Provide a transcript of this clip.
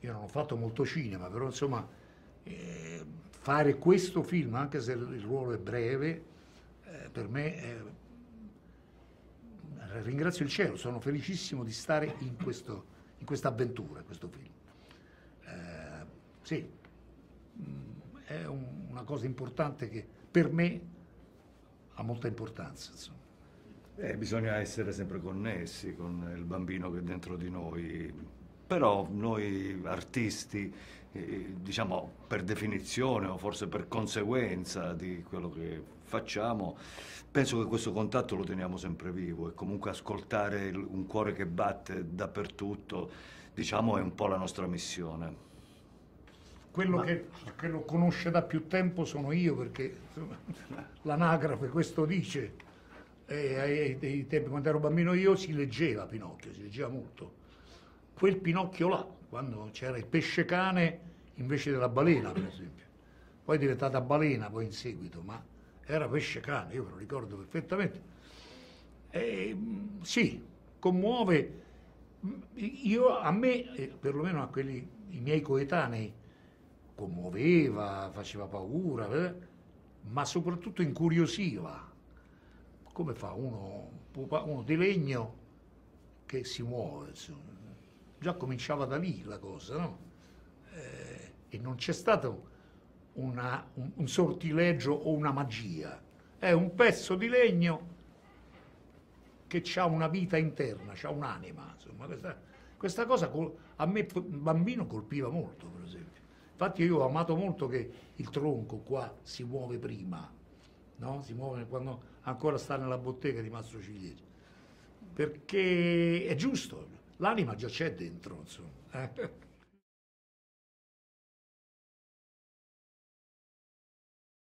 io non ho fatto molto cinema, però insomma fare questo film, anche se il ruolo è breve, per me ringrazio il cielo, sono felicissimo di stare in questa avventura, in questo film. Sì, è una cosa importante che per me ha molta importanza, insomma. Bisogna essere sempre connessi con il bambino che è dentro di noi, però noi artisti, diciamo per definizione o forse per conseguenza di quello che facciamo, penso che questo contatto lo teniamo sempre vivo e comunque ascoltare un cuore che batte dappertutto, diciamo, è un po' la nostra missione. Quello che lo conosce da più tempo sono io, perché insomma, l'anagrafe questo dice. E ai tempi, quando ero bambino io, si leggeva Pinocchio, si leggeva molto. Quel Pinocchio là, quando c'era il pesce cane invece della balena, per esempio. Poi è diventata balena poi in seguito, ma era pesce cane, io me lo ricordo perfettamente. Sì, commuove. A me, perlomeno a quelli, i miei coetanei, commuoveva, faceva paura, ma soprattutto incuriosiva. Come fa uno di legno che si muove, insomma. Già cominciava da lì la cosa, no? E non c'è stato un sortileggio o una magia, è un pezzo di legno che ha una vita interna, ha un'anima, insomma. Questa cosa a me bambino colpiva molto, per esempio. Infatti io ho amato molto che il tronco qua si muove prima, no? Si muove quando ancora sta nella bottega di Mastro Ciliegi, perché è giusto, l'anima già c'è dentro, insomma.